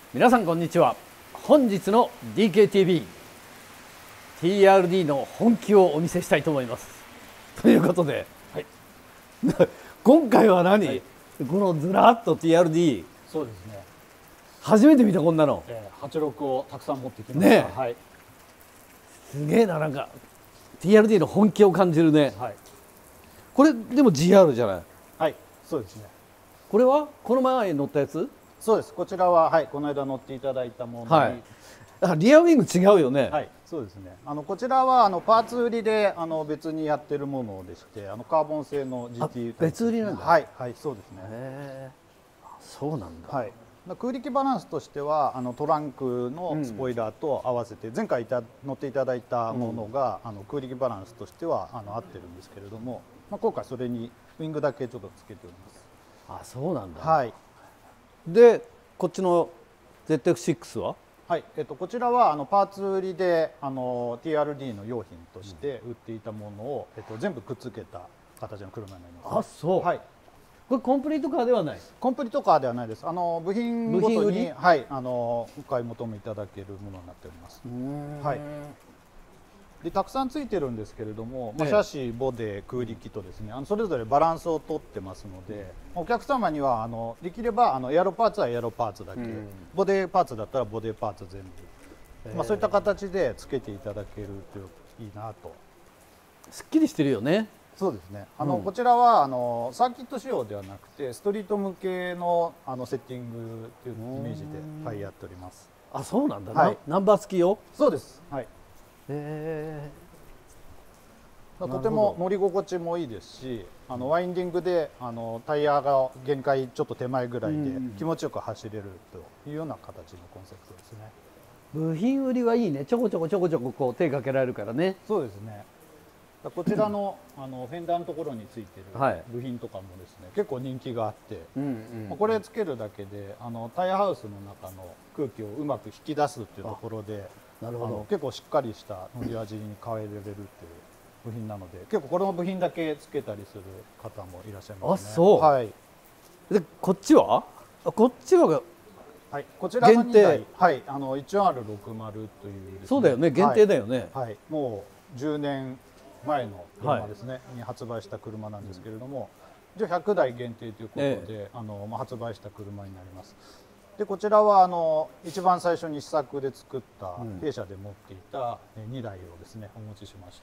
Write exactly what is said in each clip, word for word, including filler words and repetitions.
皆さんこんにちは。本日の ディーケーティービー ティーアールディー の本気をお見せしたいと思います。ということで、はい、今回は何、はい、このずらっと ティーアールディー、 そうですね、 初めて見たこんなの、 えー、はちじゅうろくをたくさん持ってきました、ね、はい、 すげえな、なんか ティーアールディー の本気を感じるね、はい、これでも ジーアール じゃない？ はい、そうですね。 これはこの前乗ったやつ？ そうです。こちらは、はい、この間乗っていただいたものに、はい、 あ、リアウィング違うよね。 はい、そうですね。あのこちらはあのパーツ売りであの別にやってるものでして、あのカーボン製の ジーティー別売りなんだ。 はい、はい、そうですね。 へー、そうなんだ。 はい。空力バランスとしてはあのトランクのスポイラーと合わせて、うん、前回いた乗っていただいたものが、うん、あの空力バランスとしてはあの合ってるんですけれども、まあ、今回それにウィングだけちょっとつけております。 あ、そうなんだ。 はい。 でこっちの ゼットエックスシックス は、 はい、えっと、こちらはあのパーツ売りであの ティーアールディー の用品として売っていたものを、えっと、全部くっつけた形の車になります。 あ、そう。 はい。 これコンプリートカーではない？ コンプリートカーではないです。あの部品ごとに、はい、あのお買い求めいただけるものになっております。はい。でたくさんついてるんですけれども、まあ、シャシ、ボデ、空力とですね、あのそれぞれバランスをとってますので、お客様にはあのできればあのエアロパーツはエアロパーツだけ、うん、ボデパーツだったらボデパーツ全部、まあ、そういった形でつけていただけるといいなと。 すっきりしてるよね。 そうですね。あの、うん、こちらはあのサーキット仕様ではなくてストリート向けのあのセッティングというイメージで、はい、やっております。 あ、そうなんだ。 はい、 ナンバー付きよ。 そうです。はい。 へー、とても乗り心地もいいですし、あのワインディングであのタイヤが限界ちょっと手前ぐらいで気持ちよく走れるというような形のコンセプトですね。 部品売りはいいね。ちょこちょこちょこちょここう手かけられるからね。 そうですね。こちらのあのフェンダーのところについてる部品とかもですね、はい、結構人気があって、これつけるだけであのタイヤハウスの中の空気をうまく引き出すっていうところで、なるほど、結構しっかりした乗り味に変えられるっていう部品なので、結構この部品だけつけたりする方もいらっしゃいますね。 あ、そう。 はい。 でこっちは？あ、こっちははい、こちらのにだい、はい、あの いちアールろくじゅう というですね、 そうだよね、限定だよね。 はい、はい、もうじゅうねんまえの車ですね、はい、に発売した車なんですけれども、じゃひゃくだい限定ということで、ええ、あのまあ、発売した車になります。でこちらはあの一番最初に試作で作った弊社で持っていたにだいをですねお持ちしました。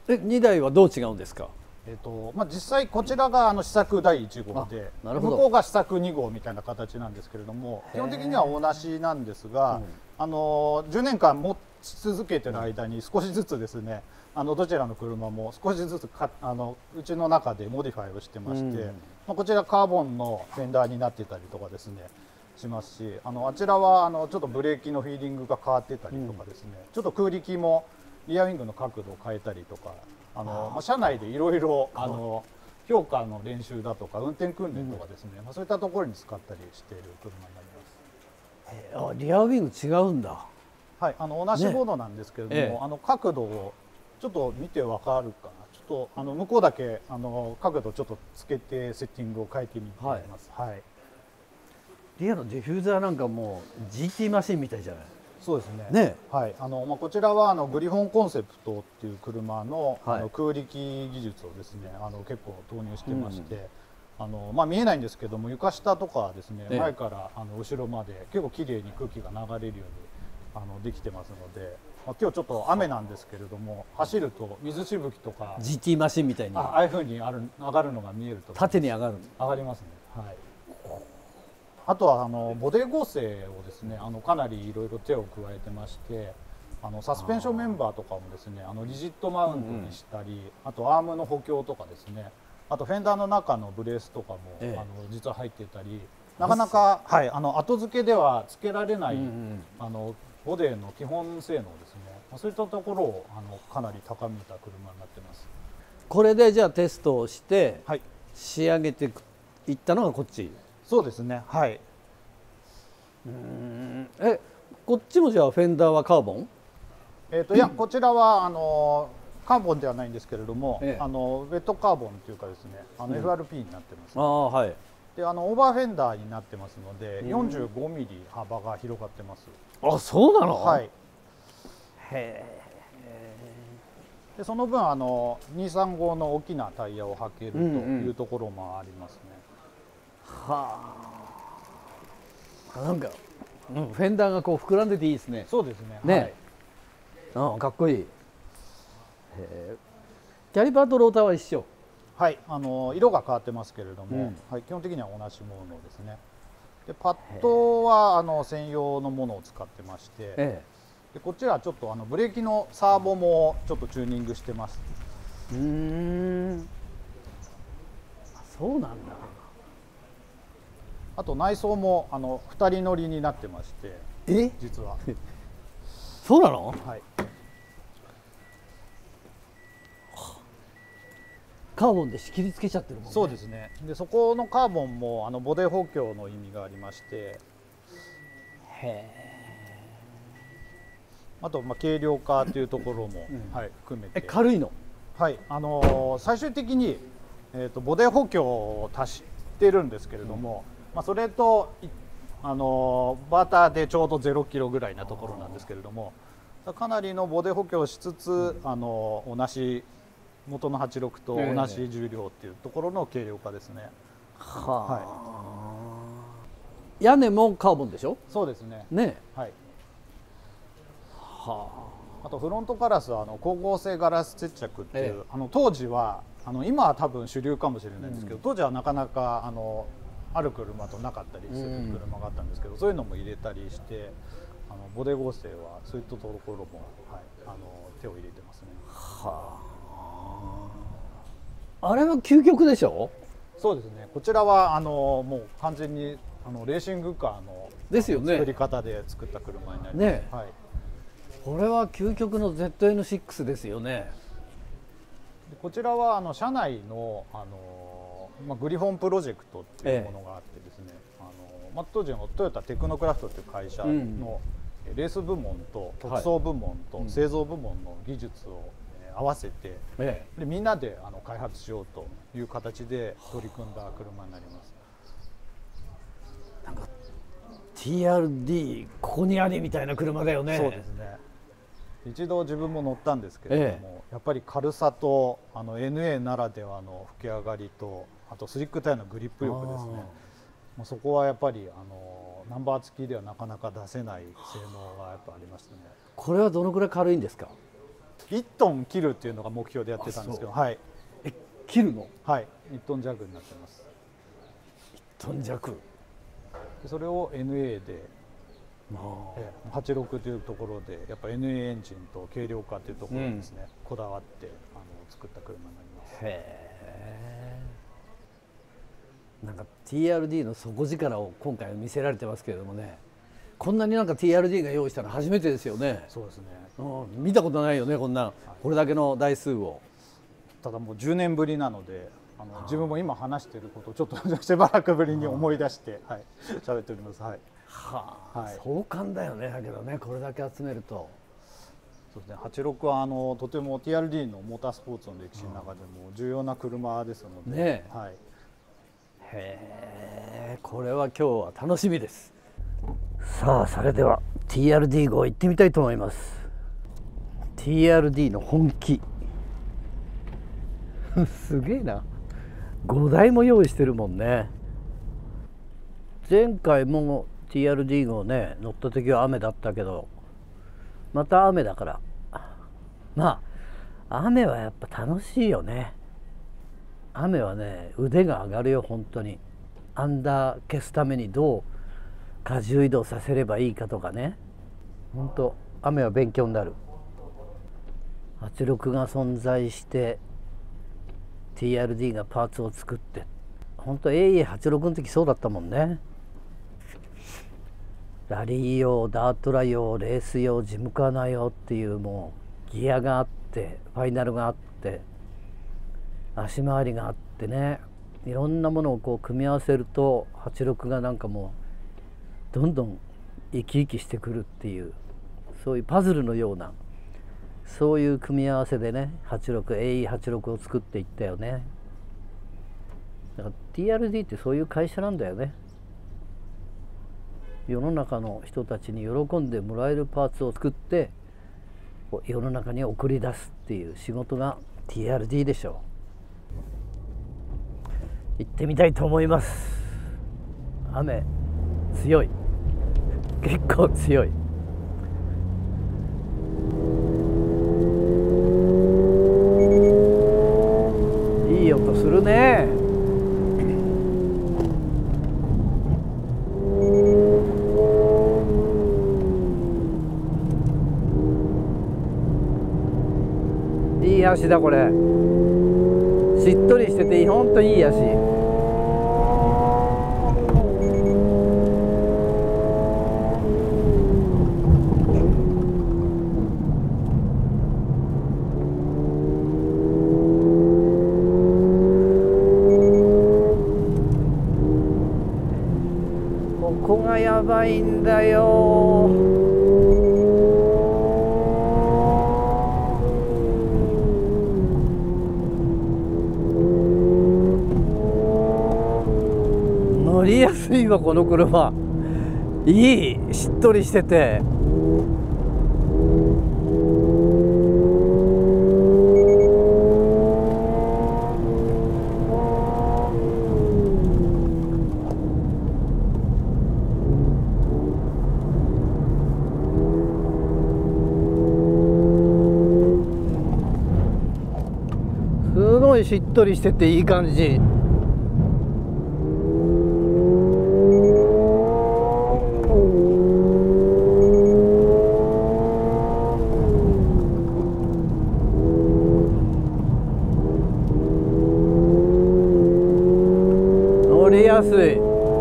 え、にだいはどう違うんですか？ えっとまあ、実際こちらがあの試作だいいち号で、向こうが試作に号みたいな形なんですけれども、基本的には同じなんですが、うん、あのじゅうねんかん持ち続けてる間に少しずつですね、あのどちらの車も少しずつかあのうちの中でモディファイをしてまして、うん、まあ、こちらカーボンのフェンダーになってたりとかですねしますし、あのあちらはあのちょっとブレーキのフィーリングが変わってたりとかですね、うん、ちょっと空力もリアウィングの角度を変えたりとか、あのまあ、車内でいろいろあの評価の練習だとか運転訓練とかですね、うん、まあ、そういったところに使ったりしている車になります。 あ、リアウィング違うんだ。 はい、あの同じものなんですけれども、ね、ええ、あの角度をちょっと見てわかるかな。ちょっとあの向こうだけあの角度ちょっとつけてセッティングを変えてみています。はい。はい、 リアのディフューザーなんかもう ジーティー マシンみたいじゃない。 そうですね。 ね、 はい、あのまあこちらはあのグリフォンコンセプトっていう車の、はい、あの空力技術をですね、あの結構投入してまして、うん、あのまあ見えないんですけども床下とかですね、前からあの後ろまで結構きれいに空気が流れるようにあのできてますので。まあ、今日ちょっと雨なんですけれども、走ると水しぶきとかジーティー マシンみたいに あ, ああいうふうにある上がるのが見えると、 縦に上がる上がりますね。はい、あとはあのボディ合成をですね、あのかなりいろいろ手を加えてまして、あのサスペンションメンバーとかもですね、あのリジットマウントにしたり、うんうん、あとアームの補強とかですね、あとフェンダーの中のブレースとかも、ええ、あの実は入っていたり、なかなか、はい、あの後付けでは付けられない、うんうん、あのボディの基本性能ですね、そういったところをあのかなり高めた車になってます。 これでじゃあテストをして、はい、仕上げていったのがこっち。 そうですね。はい。 うん、え、こっちもじゃあフェンダーはカーボン？ えっといや、こちらはあのカーボンではないんですけれども、ええ、あのウェットカーボンというかですね、あの エフアールピー になってます、ね。 うん、ああ、はい。 であのオーバーフェンダーになってますので、よんじゅうごミリ幅が広がってます。 あ、そうなの？ はい。 へえ。 でその分あのにさんごの大きなタイヤを履けるというところもありますね。 うんうん、はあ。なんか、うん、フェンダーがこう膨らんでていいですね。 そうですね。 ね。はい、あ、かっこいい。へえ。キャリパーとローターは一緒。 はい、あの色が変わってますけれども、うん、はい、基本的には同じものですね。でパッドはあの専用のものを使ってまして、ええ、でこっちはちょっとあのブレーキのサーボもちょっとチューニングしてます。 うーん、そうなんだ。 あと内装もあのふたり乗りになってまして、 え実はそうなの？ はい。 カーボンで仕切り付けちゃってるもんね。 そうですね。でそこのカーボンもあのボディ補強の意味がありまして、へえ。あとまあ軽量化というところも、うん、はい、含めて。 え、軽いの？ はい、あのー、最終的に、えー、とボディ補強を足してるんですけれども、うん、まあそれとあのー、バーターでちょうどゼロキロぐらいなところなんですけれども、かなりのボディ補強をしつつ、うん、あのー、同じ元のはちじゅうろくと同じ重量っていうところの軽量化ですね。 はあ、はい、屋根もカーボンでしょ？ そうですね。 ね、 はい。 はあ、あとフロントガラスはあの光合成ガラス接着っていう、ええ、あの当時はあの今は多分主流かもしれないんですけど、うん、当時はなかなかあのある車となかったりする車があったんですけど、うん、そういうのも入れたりしてあのボディ合成はそういったところも、はい、あの手を入れてますね。 はあ、あれは究極でしょ？ そうですね。こちらはあのもう完全にあのレーシングカーのですよね、 作り方で作った車になります。 ね、 はい、 これは究極の ゼットエヌシックス ですよね。 でこちらはあの社内のあの、まあ、グリフォンプロジェクトっていうものがあってですね、ええ、あのまあ、当時のトヨタテクノクラフトという会社の、うん、レース部門と特装部門と製造部門の技術を合わせて、ええ、でみんなであの開発しようという形で取り組んだ車になります。 なんか ティーアールディー ここにありみたいな車だよね。 そうですね。一度自分も乗ったんですけれども、ええ、やっぱり軽さとあの エヌエー ならではの吹き上がりと、あとスリックタイヤのグリップ力ですね。もうそこはやっぱりあのナンバー付きではなかなか出せない性能がやっぱありましたね。 これはどのくらい軽いんですか？ いっトン切るっていうのが目標でやってたんですけど、はい。 え、切るの？ はい、いっトン弱になってます。 いっトン弱。 でそれを エヌエー で、えはちじゅうろくというところでやっぱ エヌエー エンジンと軽量化というところですね、うん、こだわってあの作った車になります。 へえ。なんか ティーアールディー の底力を今回見せられてますけれどもね、こんなになんか ティーアールディー が用意したの初めてですよね。 そうですね。 うん、見たことないよね、こんな、はい、これだけの台数を。 ただもうじゅうねんぶりなので、あの自分も今話していることをちょっとしばらくぶりに思い出して、はい、喋っております。はい。 はあ、はい、壮観だよね。だけどね、これだけ集めると。 そうですね。はちじゅうろくはあのとても ティーアールディー のモータースポーツの歴史の中でも重要な車ですので。ね。はい。 へえ、これは今日は楽しみです。さあ、それでは ティーアールディー 号行ってみたいと思います。ティーアールディー の本気すげえな。ごだいも用意してるもんね。前回も ティーアールディー 号ね乗った時は雨だったけど、また雨だから、まあ雨はやっぱ楽しいよね。雨はね腕が上がるよ本当に。アンダー消すためにどう荷重移動させればいいかとかね、本当雨は勉強になる。はちじゅうろくが存在して ティーアールディー がパーツを作って、本当 エーイーはちじゅうろくの時そうだったもんね。ラリー用、ダートラ用、レース用、ジムカーナー用っていう、もうギアがあってファイナルがあって足回りがあってね、いろんなものをこう組み合わせるとはちじゅうろくがなんかもうどんどん生き生きしてくるっていう、そういうパズルのような、そういう組み合わせでねはちじゅうろく エーイーはちじゅうろく を作っていったよね。だからティーアールディー ってそういう会社なんだよね。世の中の人たちに喜んでもらえるパーツを作って世の中に送り出すっていう仕事が ティーアールディー でしょう。行ってみたいと思います。雨強い、結構強い。いい音するね。いい足だこれ。しっとりしててほんといい足。ここがやばいんだよ。乗りやすいわこの車。いい、しっとりしてて。すごいしっとりしてていい感じ。乗りやすい。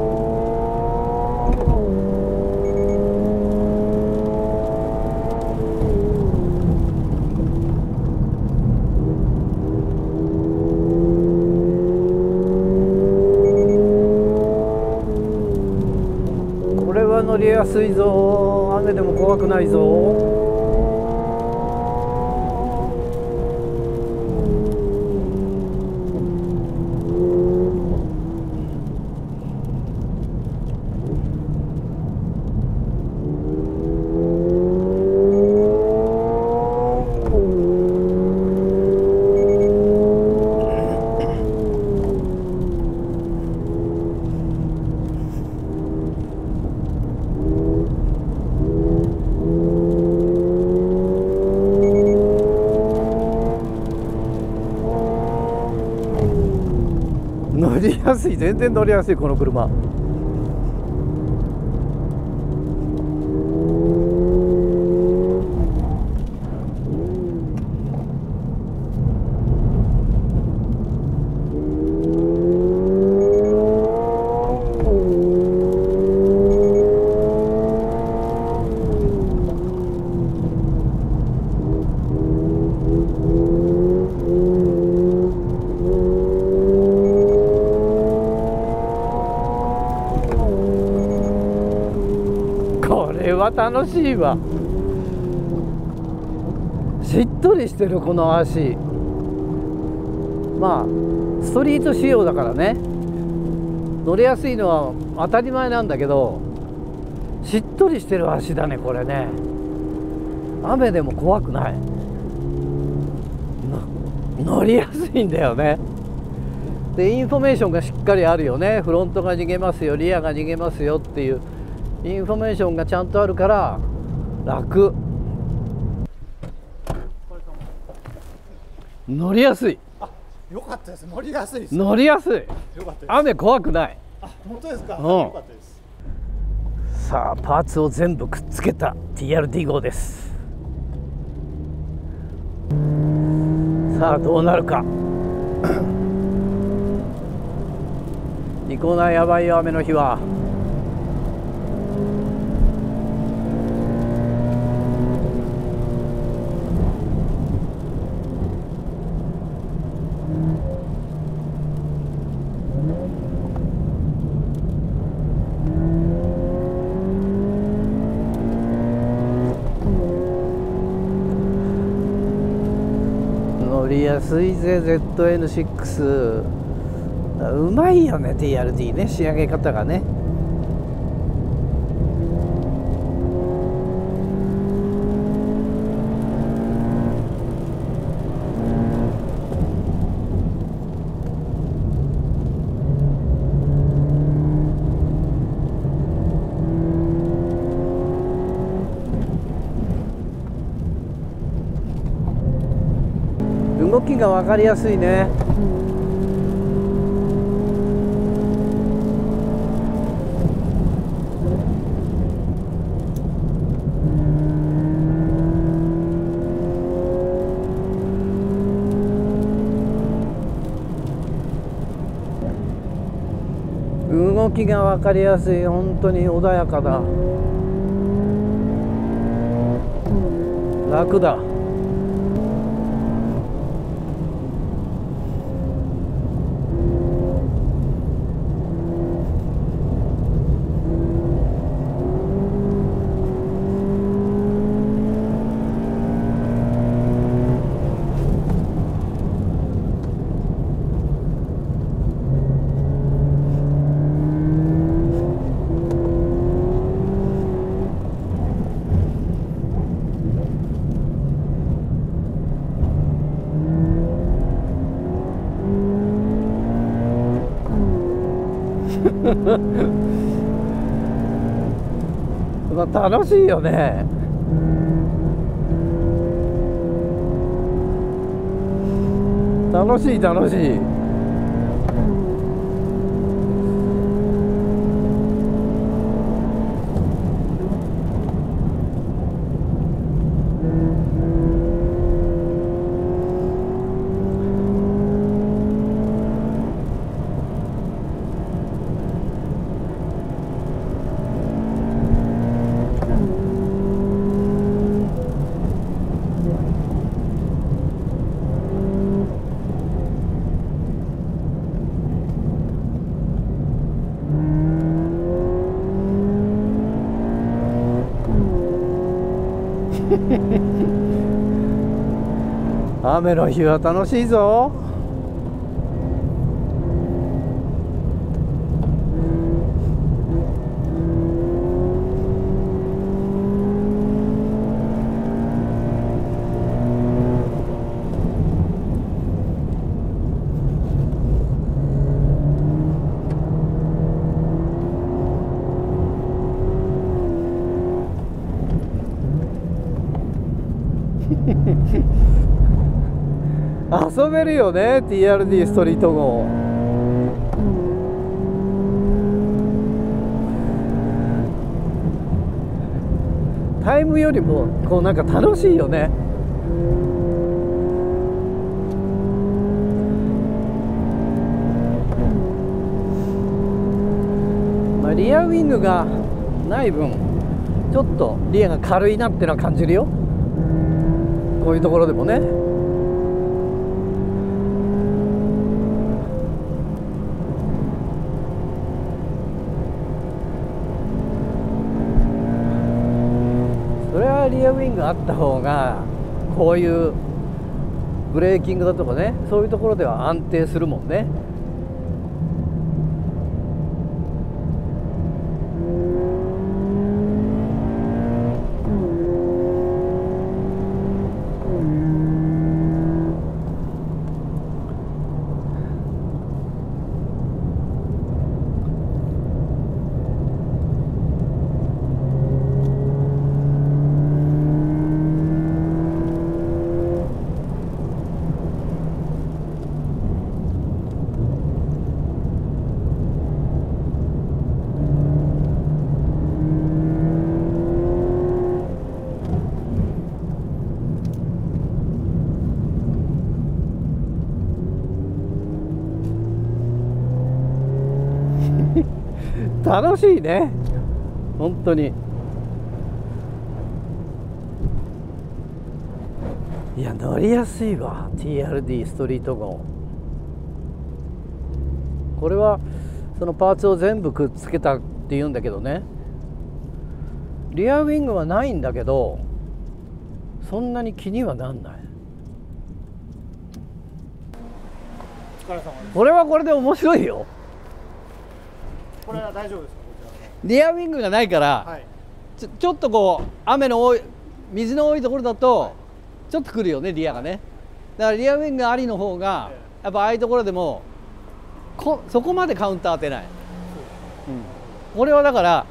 これは乗りやすいぞ。雨でも怖くないぞ。乗りやすい、全然乗りやすいこの車。これは楽しいわ。しっとりしてるこの足。まあストリート仕様だからね、乗りやすいのは当たり前なんだけど、しっとりしてる足だねこれね。雨でも怖くない。乗りやすいんだよね。でインフォメーションがしっかりあるよね。フロントが逃げますよ、リアが逃げますよっていうインフォメーションがちゃんとあるから楽。乗りやすい。 あ、よかったです。乗りやすいです。 乗りやすい。 よかったです。 雨怖くない。 あ、本当ですか。 うん、 よかったです。 さあパーツを全部くっつけた ティーアールディー 号です。さあどうなるか。ニコナやばいよ雨の日は。乗りやすいぜ ゼットエヌシックス。 うまいよね ティーアールディー ね、仕上げ方がね。動きが分かりやすいね。動きが分かりやすい。本当に穏やかだ。楽だ。楽しいよね。楽しい楽しい。雨の日は楽しいぞ。遊べるよね ティーアールディー ストリート号。タイムよりもこうなんか楽しいよね。まあ、リアウィングがない分ちょっとリアが軽いなっていうのは感じるよ、こういうところでもね。それはリアウィングあった方がこういうブレーキングだとかね、そういうところでは安定するもんね。楽しいね本当に。いや乗りやすいわ ティーアールディー ストリート号。これはそのパーツを全部くっつけたっていうんだけどね、リアウィングはないんだけどそんなに気にはなんない。 は疲れ様です。 これはこれで面白いよ。 これは大丈夫ですか？こちらはリアウィングがないから、はい、ちょちょっとこう雨の多い水の多いところだと、はい、ちょっと来るよねリアがね。だからリアウィングありの方が、やっぱああいうところでもこそこまでカウンター当てない。うん、これはだから、はい、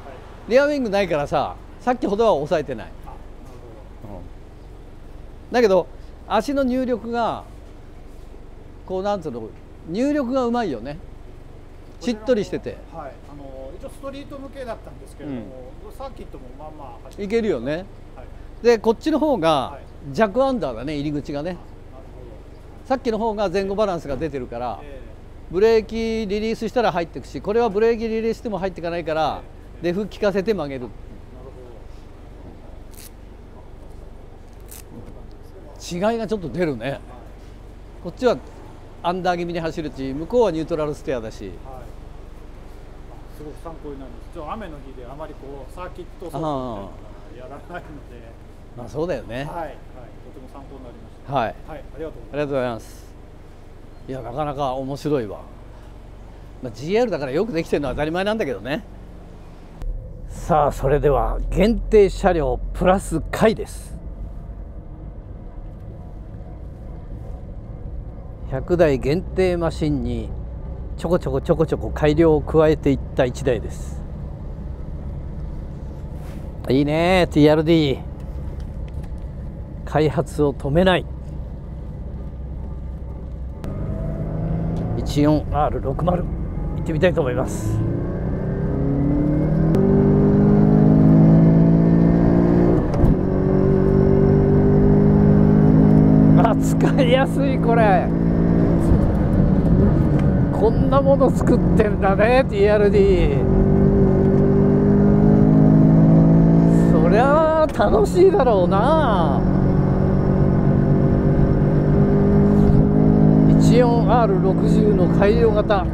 リアウィングないからさ、さっきほどは抑えてない。だけど足の入力がこうなんつうの入力がうまいよね。しっとりしてて、 はい、あの一応ストリート向けだったんですけれども、うん、サーキットもまあまあ走っていけるよね、はい、でこっちの方が弱アンダーだね、入り口がね。さっきの方が前後バランスが出てるから、えー、ブレーキリリースしたら入っていくし、これはブレーキリリースしても入っていかないから、えー、レフ効かせて曲げる。違いがちょっと出るね、はい、こっちはアンダー気味に走るし、向こうはニュートラルステアだし、はい、 すごく参考になるんです。ちょっと雨の日であまりこうサーキット走行みたいなのやらないので、 まあそうだよね。はい、 はい、とても参考になりました。 はい、 はい、ありがとうございます。 ありがとうございます。いやなかなか面白いわ。まあ、ジーエル だからよくできてるのは当たり前なんだけどね。さあそれでは限定車両プラス回です。ひゃくだい限定マシンにちょこちょこちょこちょこ改良を加えていったいちだいです。いいね ティーアールディー 開発を止めない。 いちよんアールろくじゅう 行ってみたいと思います。あ、使いやすい。これこんなもの作ってんだね ティーアールディー。そりゃ楽しいだろうな。 いちよんアールろくじゅう の改良型。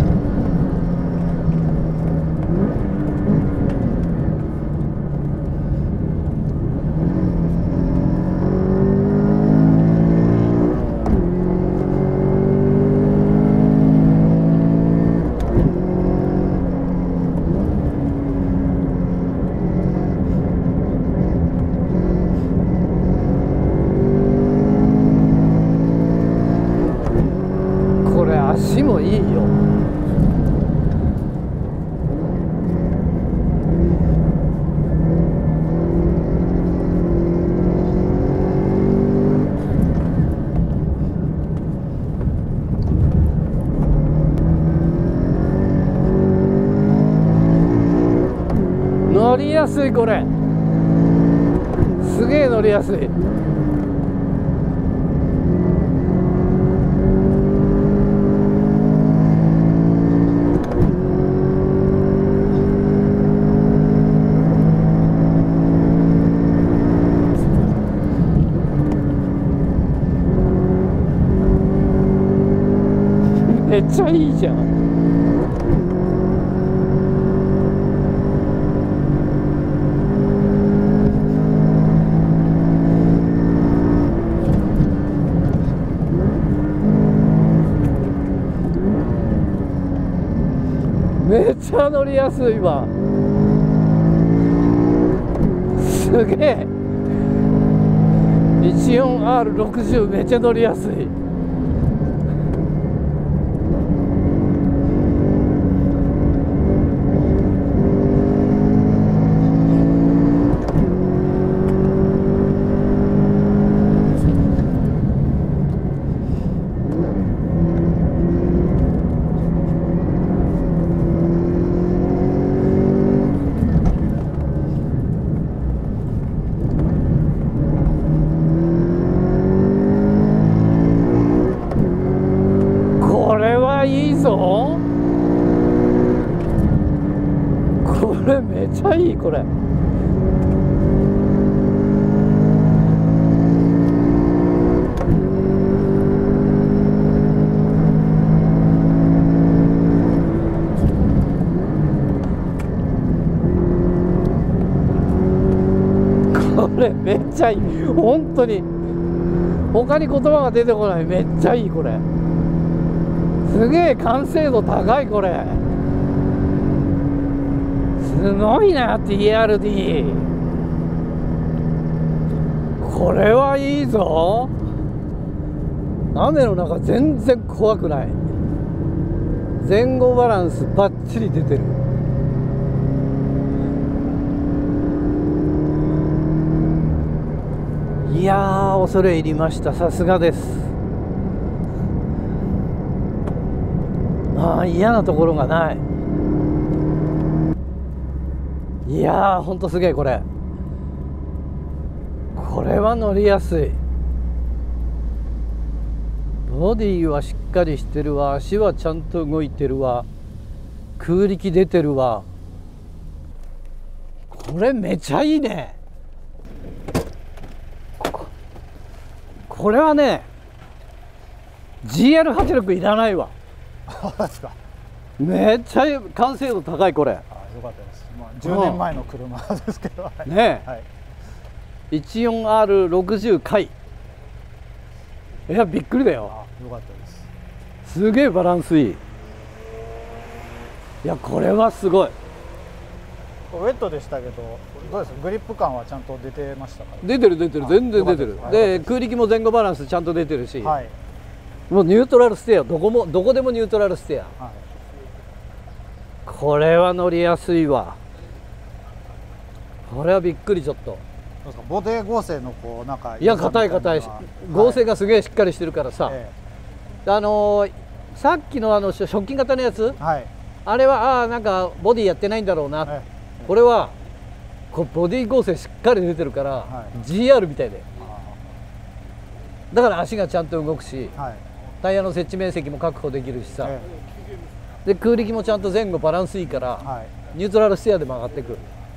足もいいよ。乗りやすい。これすげえ乗りやすい。めっちゃいいじゃん。めっちゃ乗りやすいわ。すげえ いちよんアールろくじゅう めっちゃ乗りやすい。いいぞ。これめっちゃいい。これこれめっちゃいい。本当に他に言葉が出てこない。めっちゃいい。これすげえ完成度高い。これすごいな ティーアールディー。 これはいいぞ。雨の中全然怖くない。前後バランスバッチリ出てる。いやー、恐れ入りました。さすがです。ああ、嫌なところがない。いやー、ほんとすげえ。これこれは乗りやすい。ボディはしっかりしてるわ。足はちゃんと動いてるわ。空力出てるわ。これめちゃいいね。これはね ジーアールはちじゅうろく いらないわ。めっちゃ完成度高い。これあ、よかったです。まあ、じゅうねんまえの車ですけどねえ、はい、いちよんアールろくじゅう 回。いや、びっくりだよ。 あ、よかったです。 すげえバランスいい。いや、これはすごい。 ウェットでしたけど、どうですか、グリップ感はちゃんと出てましたか？ 出てる出てる、全然出てる。で、空力も前後バランスちゃんと出てるし、はい、もうニュートラルステア、どこもどこでもニュートラルステア、はい、これは乗りやすいわ。これはびっくり。ちょっとボディ合成のこうなんか、 いや、硬い硬いし、合成がすげえしっかりしてるからさ、はい、あのー、さっきのあの食器型のやつ、はい、あれはああなんかボディやってないんだろうな、はい、これはこうボディ合成しっかり出てるから、はい、ジーアール みたいで、だから足がちゃんと動くし、はい、タイヤの接地面積も確保できるしさ、はい、で空力もちゃんと前後バランスいいから、はい、ニュートラルステアでも上がってくる。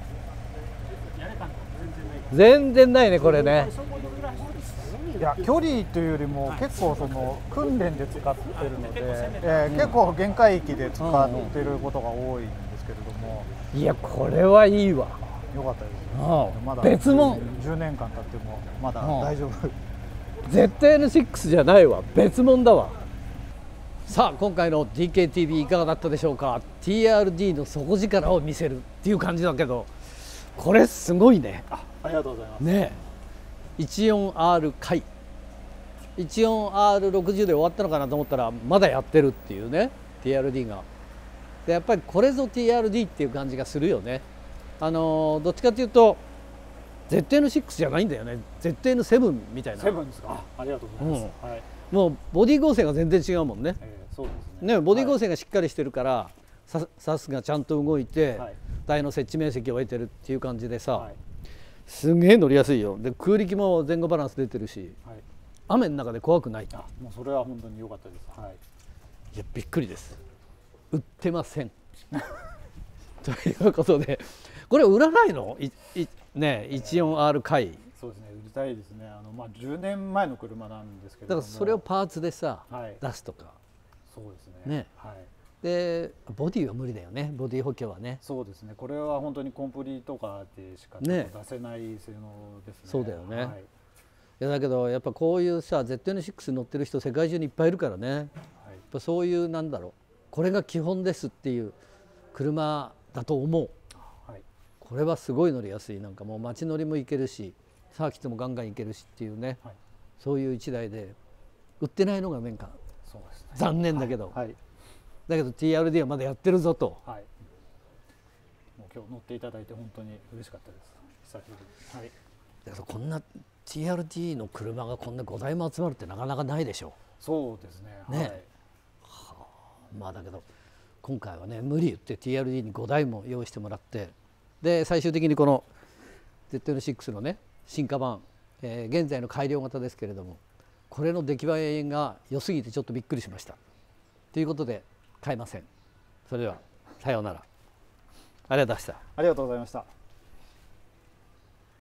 全然ないね、これね。 いや、距離というよりも結構その訓練で使ってるので、えー、結構限界域で使ってることが多いんですけれども、 うんうん、いや、これはいいわ。 よかったです。 うん、 まだ別物。 じゅうねんかん経ってもまだ大丈夫。 ゼットエヌシックス じゃないわ、別物だわ。さあ、今回の ディーケーティービー いかがだったでしょうか。 ティーアールディー の底力を見せるっていう感じだけど、これすごいね。 あ、ありがとうございます。 ねえ、 いちよんアール 回 いちよんアールろくじゅう で終わったのかなと思ったらまだやってるっていうね、 ティーアールディー が。でやっぱりこれぞ ティーアールディー っていう感じがするよね。あのどっちかというと ゼットエヌシックス じゃないんだよね。 ゼットエヌセブン みたいな。 セブンですか。ありがとうございます、うん、はい、 もうボディ合成が全然違うもんね。えー、そうですね。ね、ボディ合成がしっかりしてるから、はい、サ, サスがちゃんと動いて、はい、タイヤの接地面積を得てるっていう感じでさ、はい、すげえ乗りやすいよ。で空力も前後バランス出てるし、はい、雨の中で怖くない。 あ、もうそれは本当に良かったです。はい、 いや、びっくりです。売ってませんということで、これ売らないの？いいね、いちよんアール 回。 そうですね、売りたいですね。あの、まあ、じゅうねんまえの車なんですけども、 だからそれをパーツでさ、はい、出すとか。 そうですね。ね、はい、 でボディは無理だよね。ボディ補強はね。 そうですね。これは本当にコンプリートカーでしか出せない性能ですね。 そうだよね。はい、いやだけどやっぱこういうさ ゼットエヌシックス 乗ってる人世界中にいっぱいいるからね。はい、やっぱそういうなんだろう、これが基本ですっていう車だと思う。はい、これはすごい乗りやすい。なんかもう街乗りも行けるし、サーキットもガンガン行けるしっていうね。はい、そういう一台で売ってないのがなんかそうですね、残念だけど。はいはい、だけど ティーアールディー はまだやってるぞと。はい、 もう今日乗っていただいて本当に嬉しかったです。久しぶり。はい、 だからこんな ティーアールディー の車がこんなごだいも集まるってなかなかないでしょ。 そうですね。 ね、はい、はあ、まあだけど今回はね無理言って ティーアールディー にごだいも用意してもらって、で最終的にこの ゼットエヌシックス のね進化版、えー、現在の改良型ですけれども、これの出来栄えが良すぎてちょっとびっくりしました。ということで買えません。それではさようなら。ありがとうございました。 ありがとうございました。